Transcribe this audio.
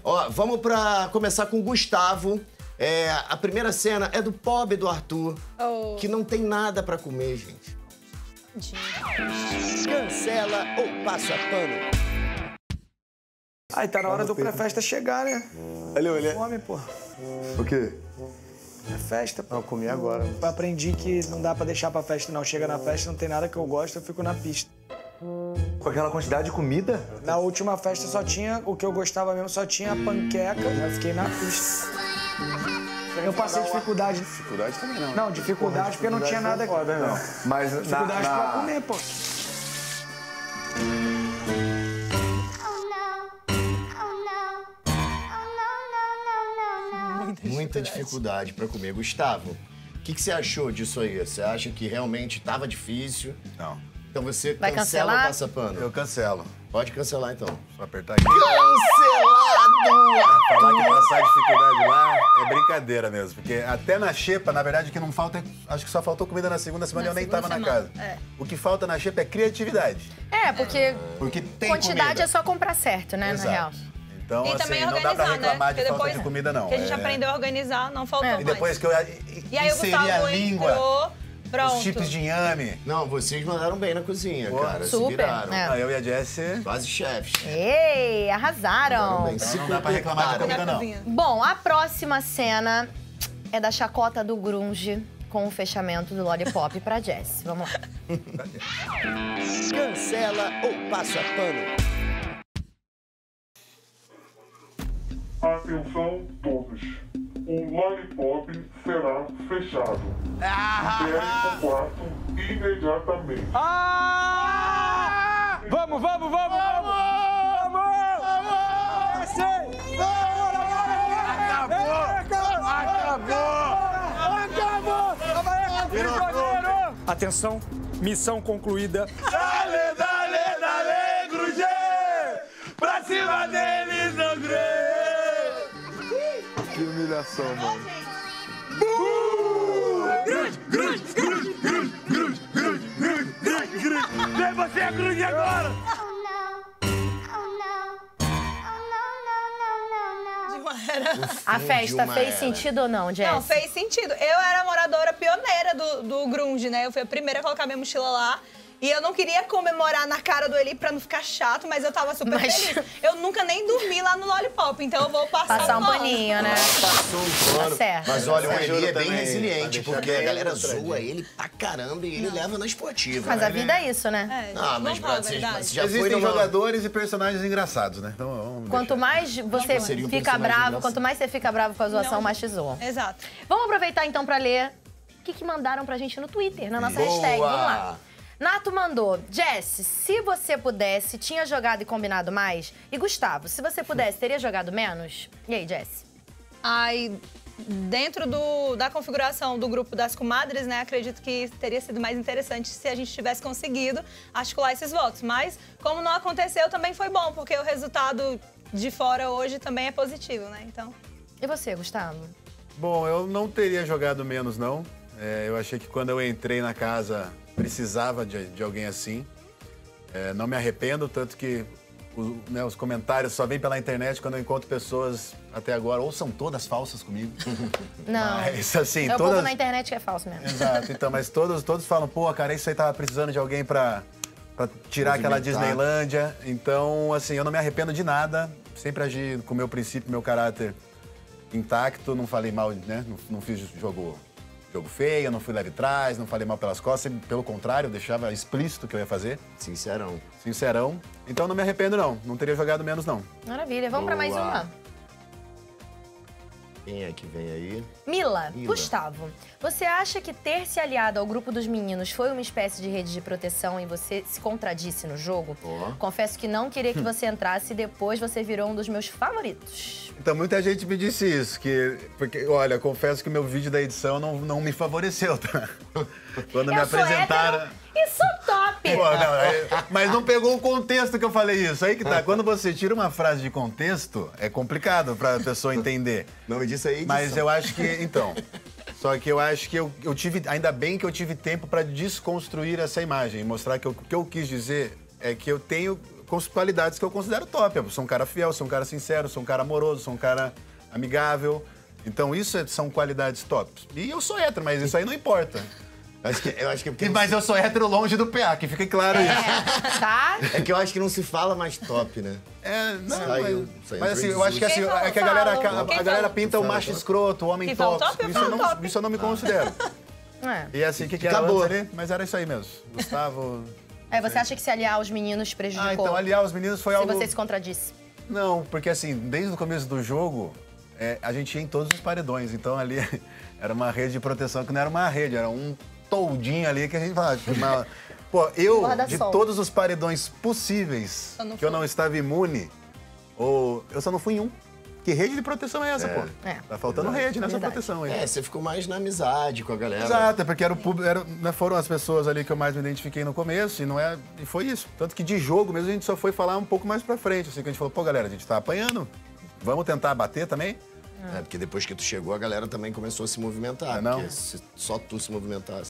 Ó, vamos começar com o Gustavo. A primeira cena é do pobre do Arthur, que não tem nada pra comer, gente. Cancela ou passa pano? Aí tá na hora do pré-festa chegar, né? Olha. Come, pô. O quê? É festa, pô. Não, comi agora. Eu aprendi que não dá pra deixar pra festa, não. Chega na festa, não tem nada que eu gosto, eu fico na pista. Com aquela quantidade de comida? Na última festa só tinha, o que eu gostava mesmo, só tinha panqueca. Eu fiquei na pista. Eu passei dificuldade. Dificuldade também não. Não, dificuldade porque não tinha nada aqui. Não. Mas Dificuldade pra comer, pô. Muita dificuldade pra comer. Gustavo, o que você achou disso aí? Você acha que realmente tava difícil? Não. Então você Vai cancela ou cancelar? passa pano? Eu cancelo. Pode cancelar, então. Só apertar aqui. Cancelado! Falar que passar dificuldade lá é brincadeira mesmo. Porque até na xepa, na verdade, o que não falta é... Acho que só faltou comida na segunda semana e eu nem tava na casa. O que falta na xepa é criatividade. Porque tem quantidade comida. é só comprar certo, né, Exato. na real. Então, E assim, também não dá pra organizar, reclamar né? de Porque falta depois de comida, não. que a gente aprendeu a organizar, não faltou mais. E depois que eu E aí o inseri Gustavo a língua, entrou, pronto. os chips de inhame. Não, vocês mandaram bem na cozinha, cara. Se Super, viraram. é. Eu e a Jessie... Quase chefes. Ei, arrasaram! Bem, se Não dá pra reclamar de comida, não. Bom, a próxima cena é da chacota do grunge com o fechamento do Lollipop pra Jess. Vamos lá. Cancela ou passa pano? Atenção todos. O Lollipop será fechado. Liberem o quarto imediatamente. Vamos! Acabou! Atenção, missão concluída. Dale, grunge! Pra cima deles, André! Que humilhação, mano. Vem você, grunge, agora! A festa fez sentido ou não, Jess? Não, fez sentido. Eu era a moradora pioneira do grunge, né? Eu fui a primeira a colocar minha mochila lá. E eu não queria comemorar na cara do Eli pra não ficar chato, mas eu tava super feliz. Eu nunca nem dormi lá no Lollipop, então eu vou passar um paninho, né? Passou um pano. Tá certo. Mas olha, o Essa Eli é ajuda bem também, resiliente, pra porque deixar a galera bem zoa entradinho. ele pra caramba e ele leva na esportiva. Mas a né? vida é isso, né? Ah, mas vamos falar a você verdade. já foi Existem numa... jogadores e personagens engraçados, né? Então vamos Quanto deixar. mais você seria um fica personagem bravo, engraçado. quanto mais você fica bravo com a zoação, Não. mais te zoam. Exato. Vamos aproveitar então pra ler o que mandaram pra gente no Twitter, na nossa Boa! hashtag. Vamos lá. Nato mandou: Jess, se você pudesse, tinha jogado e combinado mais? E Gustavo, se você pudesse, teria jogado menos? E aí, Jess? Aí, dentro da configuração do grupo das comadres, né, acredito que teria sido mais interessante se a gente tivesse conseguido articular esses votos. Mas, como não aconteceu, também foi bom, porque o resultado de fora hoje também é positivo, né? Então. E você, Gustavo? Bom, eu não teria jogado menos, não. Eu achei que quando eu entrei na casa, precisava de alguém assim. Não me arrependo, tanto que os comentários só vêm pela internet quando eu encontro pessoas até agora, ou são todas falsas comigo. Não. Mas, assim, É o todas... povo na internet que é falso mesmo. Exato, então, mas todos falam, pô, cara, isso aí tava precisando de alguém pra tirar aquela Movimentar. Disneylândia. Então, assim, eu não me arrependo de nada. Sempre agi com o meu princípio, meu caráter intacto. Não falei mal, né? Não fiz jogo feio, não fui leve atrás, não falei mal pelas costas. Pelo contrário, eu deixava explícito o que eu ia fazer. Sincerão. Sincerão. Então, não me arrependo, não. Não teria jogado menos, não. Maravilha. Vamos pra mais Boa. uma. Quem é que vem aí? Mila, Mila. Gustavo, você acha que ter se aliado ao grupo dos meninos foi uma espécie de rede de proteção e você se contradisse no jogo? Ó. Confesso que não queria que você entrasse e depois você virou um dos meus favoritos. Então, muita gente me disse isso, porque, olha, confesso que meu vídeo da edição não me favoreceu, tá? Quando me Eu sou apresentaram... hétero e sou top! Pô, mas não pegou o contexto que eu falei isso. Aí que tá. Quando você tira uma frase de contexto, é complicado pra pessoa entender. Não me disse aí. Mas eu acho que... Então... Só que eu acho que eu tive... Ainda bem que eu tive tempo pra desconstruir essa imagem. Mostrar que o que eu quis dizer é que eu tenho com as qualidades que eu considero top. Eu sou um cara fiel, sou um cara sincero, sou um cara amoroso, sou um cara amigável. Então isso são qualidades tops. E eu sou hétero, mas isso aí não importa. Eu acho que é porque Mas eu sou hétero longe do PA, que fique claro isso. Tá? É que eu acho que não se fala mais top, né? Não, mas assim, eu acho que assim, é que a galera pinta o macho escroto, o homem top. Isso eu não me considero. E assim, o que era antes ali? Mas era isso aí mesmo. Gustavo... Você acha que se aliar aos meninos prejudicou? Então aliar os meninos foi algo... Se você se contradisse. Não, porque assim, desde o começo do jogo, a gente ia em todos os paredões. Então ali era uma rede de proteção que não era uma rede, era um toldinho ali que a gente falava. Pô, de todos os paredões possíveis que eu não estava imune, eu só não fui em um. Que rede de proteção é essa, pô? Tá faltando rede nessa proteção aí. Você ficou mais na amizade com a galera. Exato, porque era o público, foram as pessoas ali que eu mais me identifiquei no começo e foi isso. Tanto que de jogo mesmo a gente só foi falar um pouco mais pra frente, assim, que a gente falou, pô, galera, a gente tá apanhando, vamos tentar bater também? Porque depois que tu chegou, a galera também começou a se movimentar. Porque se só tu se movimentasse.